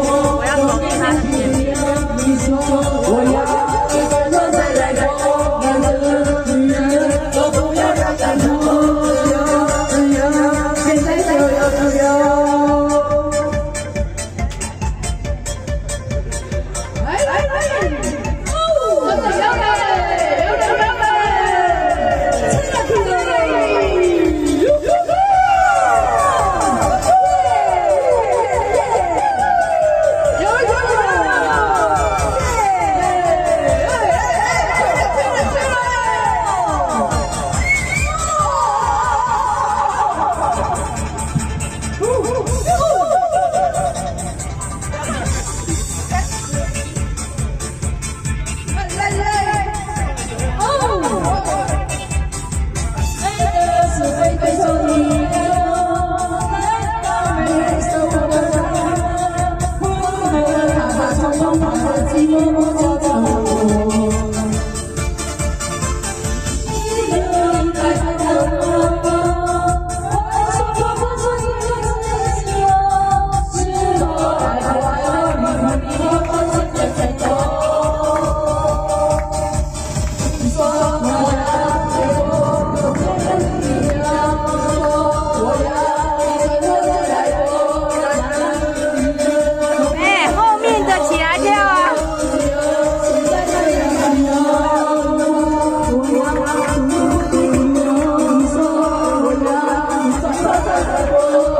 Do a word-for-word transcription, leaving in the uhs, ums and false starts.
我要走进他的前面。我要一个人再来过，男人女人都不要让感动，自由自由，现在就要自由。来来来，哦，真的要来，要来要来，真的可以。 我